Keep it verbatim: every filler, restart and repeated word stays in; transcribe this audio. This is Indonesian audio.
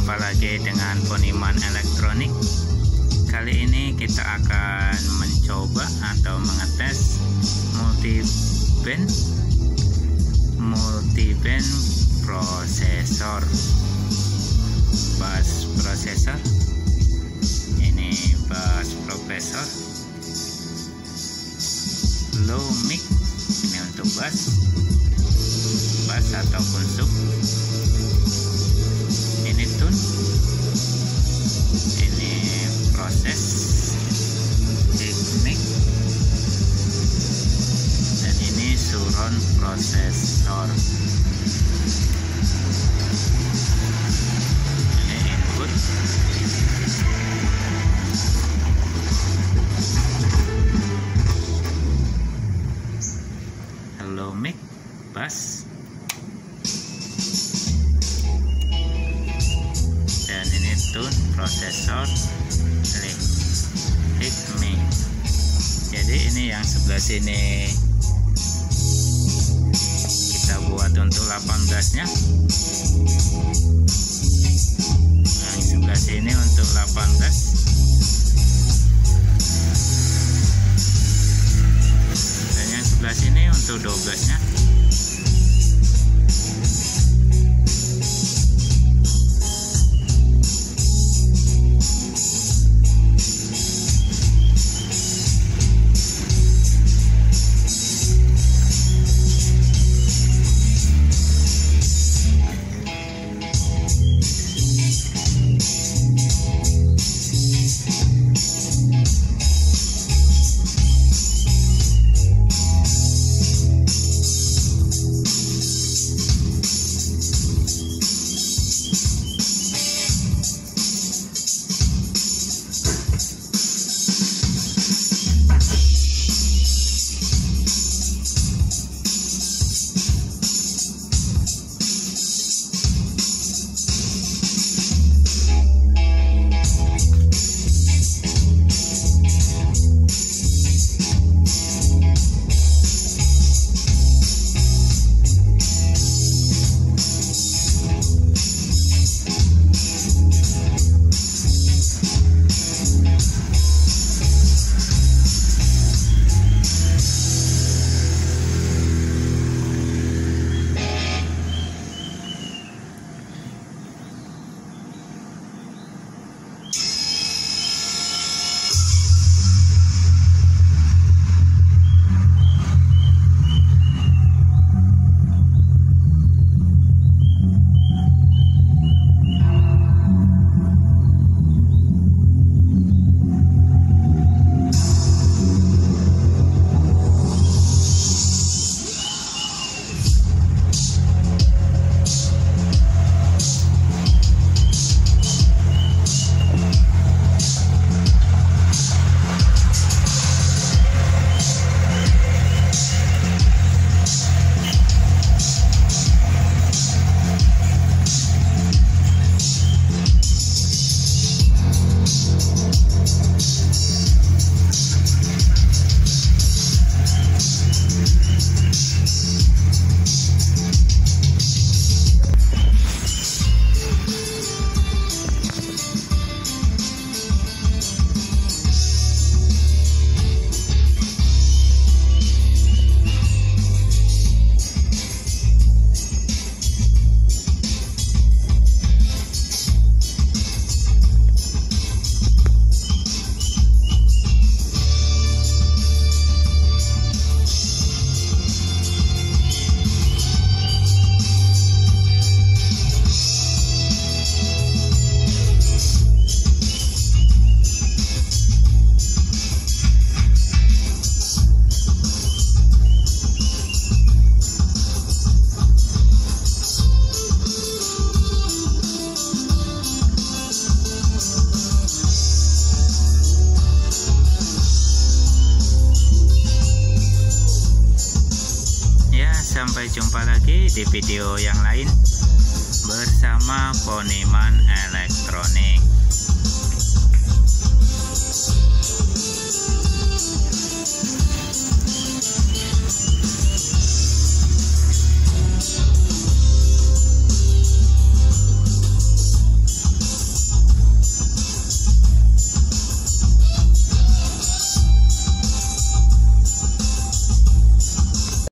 jumpa lagi dengan Poniman Elektronik. Kali ini kita akan mencoba atau mengetes multiband multiband prosesor bus prosesor. Ini bus prosesor low mic, ini untuk bass bass ataupun sub. Ini tune, ini proses teknik, dan ini surround prosesor. Ini input, hello mic, bass, dan ini tune prosesor teknik. Jadi ini yang sebelah sini kita buat untuk delapan belas nya, yang sebelah sini untuk delapan belas, dan yang sebelah sini untuk dua belas nya. Sampai jumpa lagi di video yang lain bersama Poniman Elektronik.